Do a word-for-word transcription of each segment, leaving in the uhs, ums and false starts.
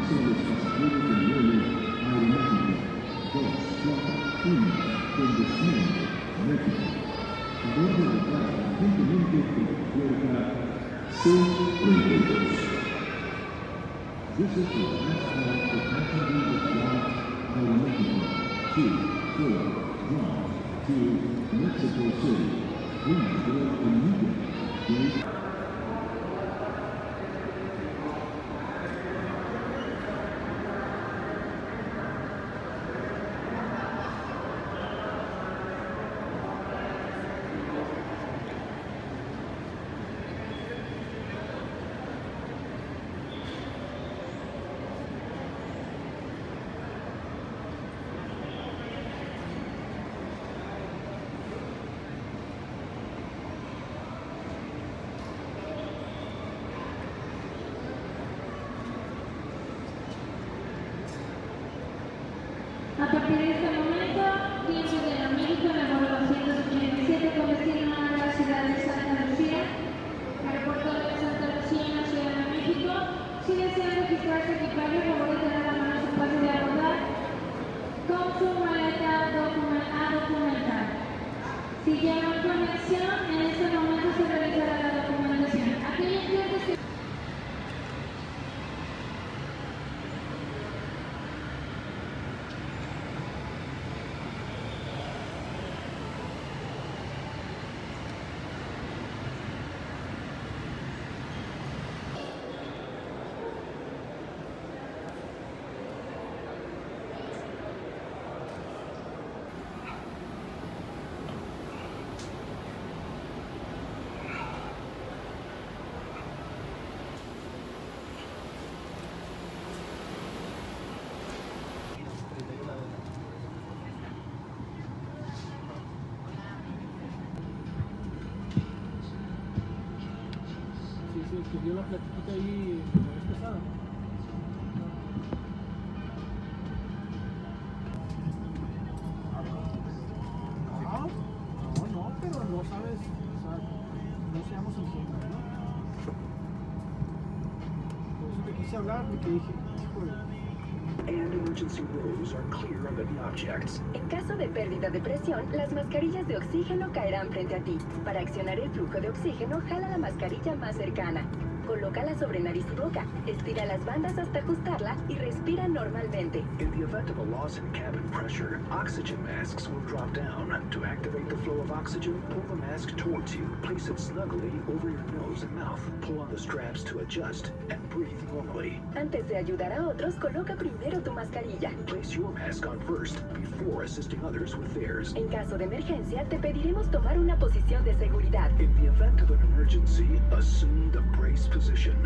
de los pasajeros del vuelo Aeroméxico dos J uno con destino México. Favor de votar urgentemente por la puerta C treinta y dos. This is the last call for passengers of flight Aeroméxico two four one to Mexico City. Please board immediately. Gate A partir de este momento, tiempo de América en el vuelo doscientos ochenta y siete con destino a la ciudad de Santa Lucía, aeropuerto de Santa Lucía en la Ciudad de México. Si desean registrar su equipaje, favor de tener a mano su pase de abordar con su maleta document a documentar. Si llevan conexión, en este momento se realizará la documentación. Aquellos clientes que que dio la platiquita ahí la vez pasada. Ah, no, no, pero no sabes, o sea, no seamos ingenuos, ¿no? Por eso te quise hablar, porque dije, híjole. And emergency rows are clear of any objects. En caso de pérdida de presión, las mascarillas de oxígeno caerán frente a ti. Para accionar el flujo de oxígeno, jala la mascarilla más cercana. Colócala sobre nariz y boca, estira las bandas hasta ajustarla y respira normalmente. In the event of a loss in cabin pressure, oxygen masks will drop down. To activate the flow of oxygen, pull the mask towards you. Place it snugly over your nose and mouth. Pull on the straps to adjust and breathe normally. Antes de ayudar a otros, coloca primero tu mascarilla. Place your mask on first before assisting others with theirs. En caso de emergencia, te pediremos tomar una posición de seguridad. In the event of an emergency, assume the brace position.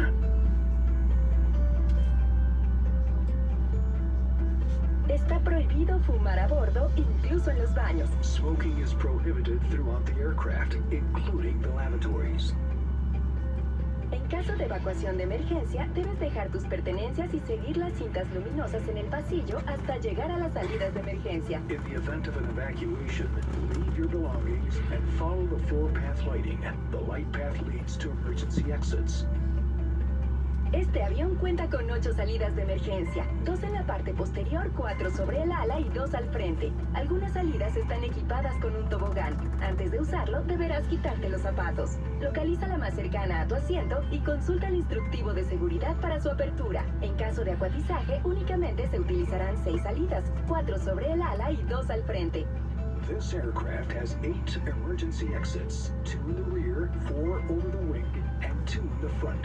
Está prohibido fumar a bordo, incluso en los baños. Smoking is prohibited throughout the aircraft, including the lavatories. En caso de evacuación de emergencia, debes dejar tus pertenencias y seguir las cintas luminosas en el pasillo hasta llegar a las salidas de emergencia. In the event of an evacuation, leave your belongings and follow the floor path lighting. The light path leads to emergency exits. Este avión cuenta con ocho salidas de emergencia, dos en la parte posterior, cuatro sobre el ala y dos al frente. Algunas salidas están equipadas con un tobogán. Antes de usarlo, deberás quitarte los zapatos. Localiza la más cercana a tu asiento y consulta el instructivo de seguridad para su apertura. En caso de acuatizaje, únicamente se utilizarán seis salidas, cuatro sobre el ala y dos al frente. This aircraft has eight emergency exits, two in the rear, four over the wing, and two in the front.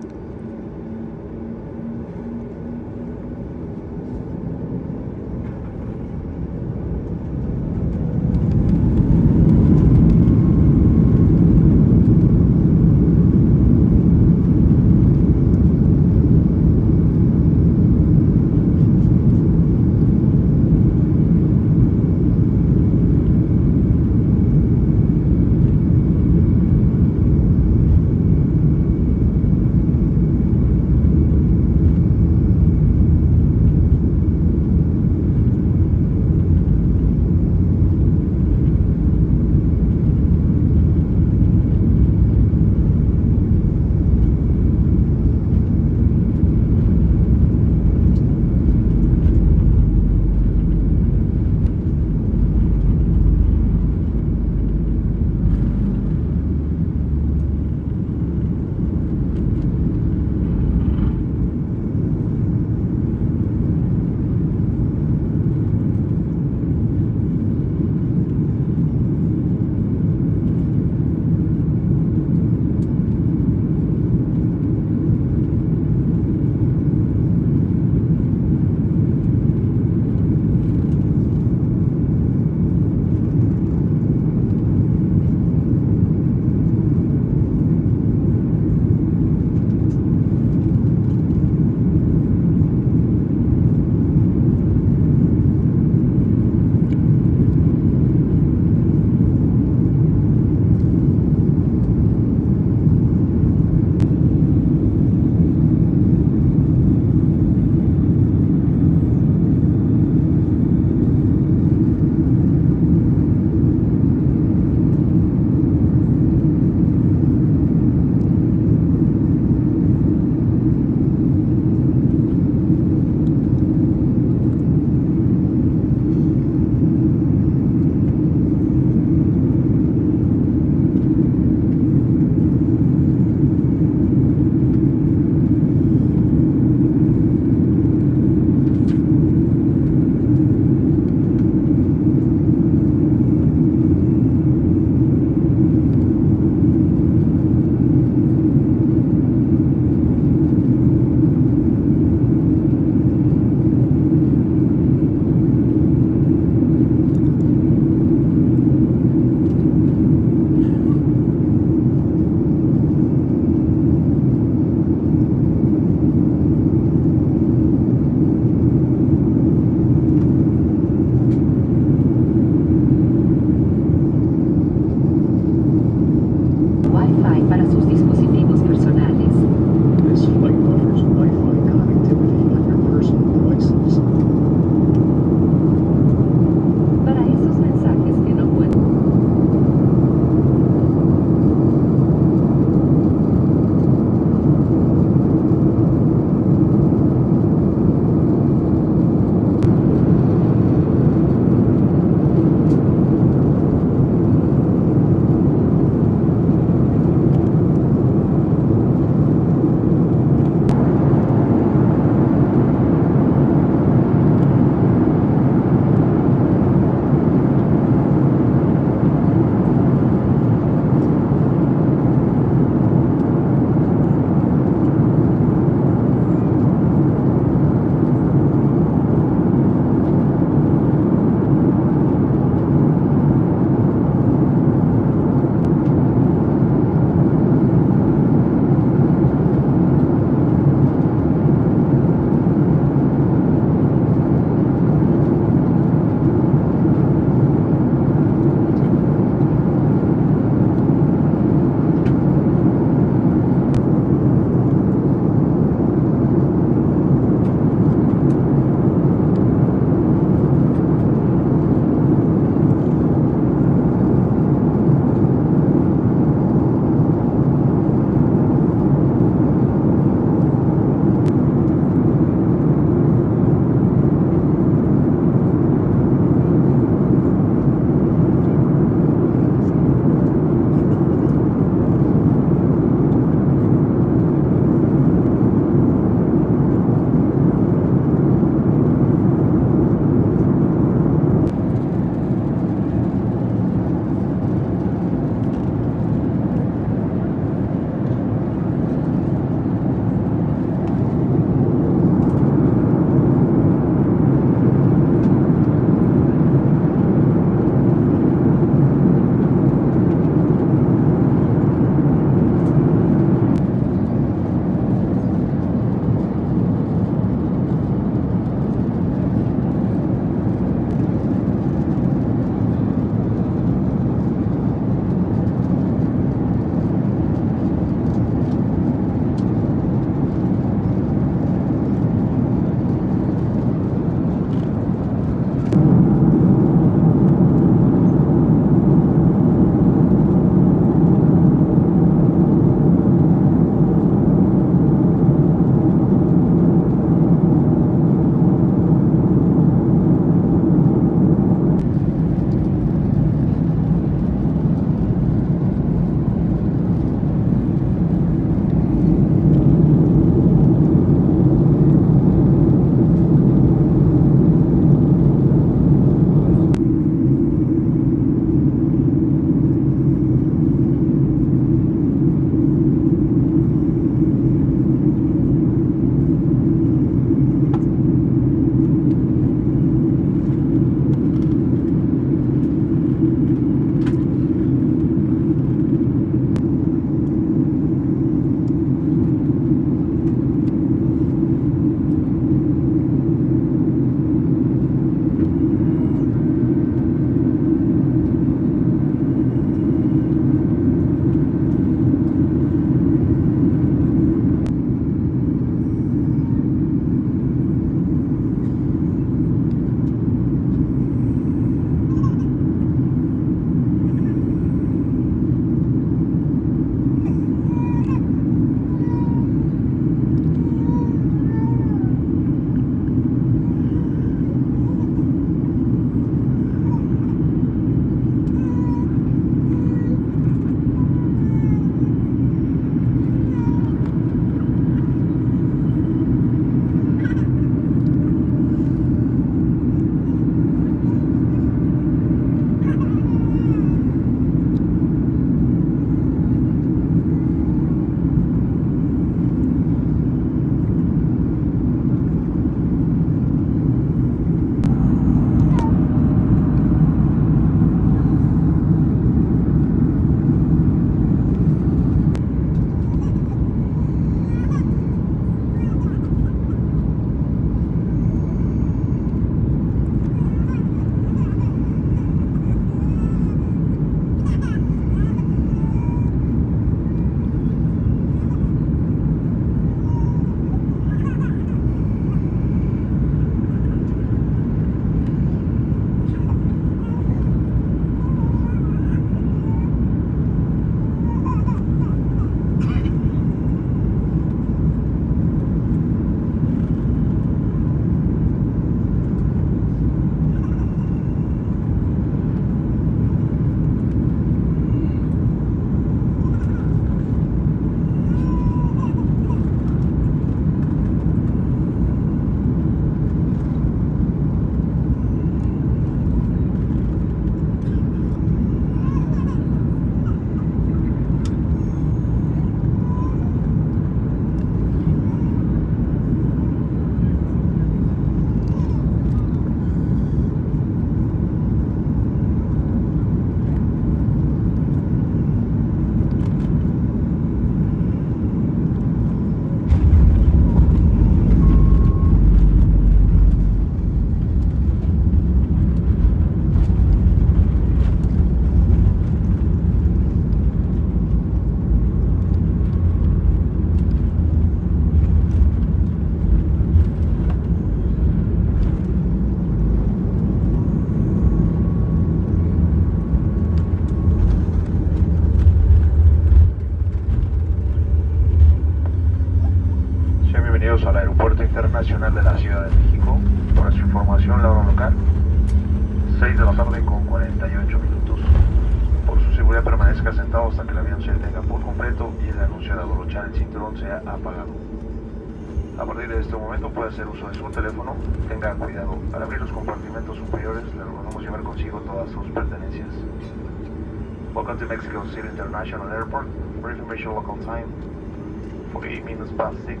Bienvenidos al Aeropuerto Internacional de la Ciudad de México. Para su información, la hora local, seis de la tarde con cuarenta y ocho minutos. Por su seguridad permanezca sentado hasta que el avión se detenga por completo y el anuncio de abrochar el cinturón sea apagado. A partir de este momento puede hacer uso de su teléfono. Tenga cuidado. Al abrir los compartimentos superiores le recomendamos llevar consigo todas sus pertenencias. Welcome to Mexico City International Airport. For information local time, forty-eight minutes past six.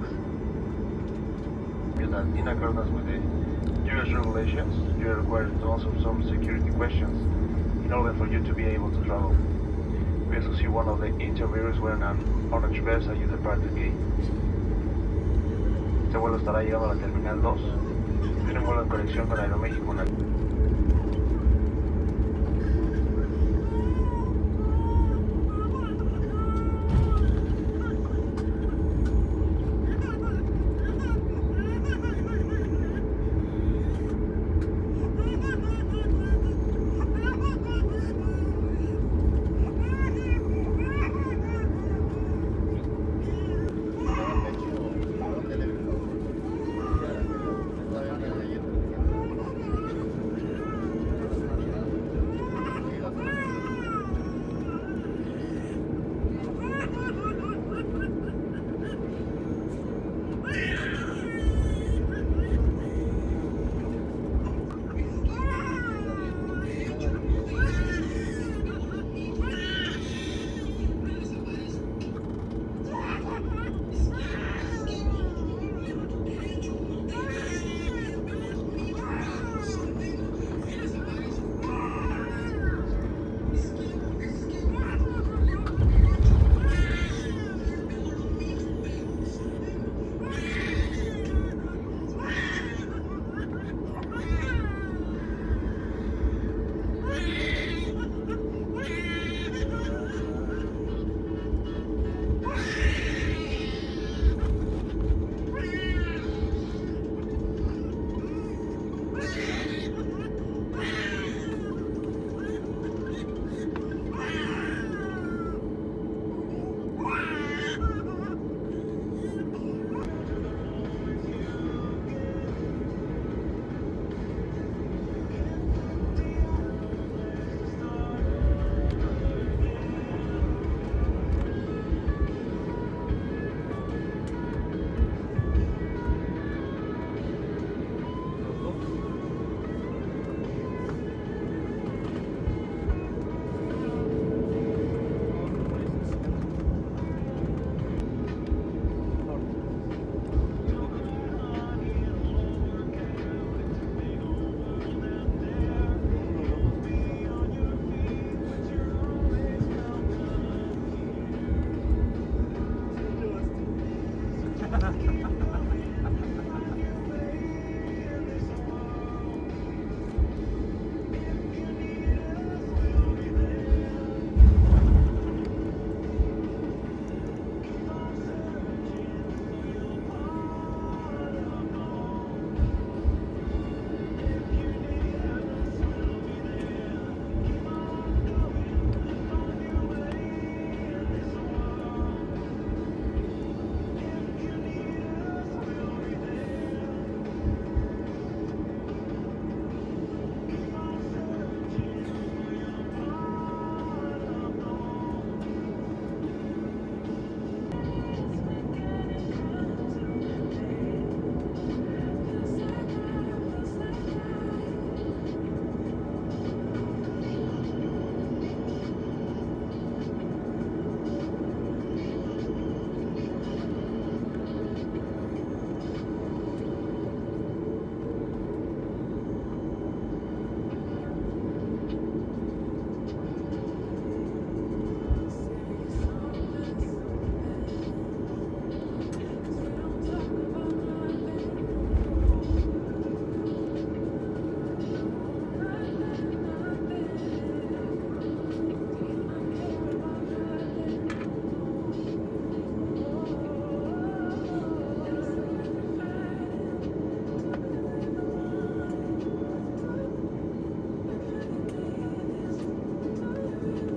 In accordance with the U S regulations, you are required to answer some security questions in order for you to be able to travel. We also see one of the interviewers wearing an orange vest as you depart the gate. Este vuelo estará llegando a la Terminal dos. Tiene un vuelo en conexión con Aeroméxico.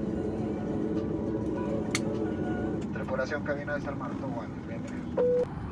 Tripulación cabina de Star Marto, bueno, bienvenidos.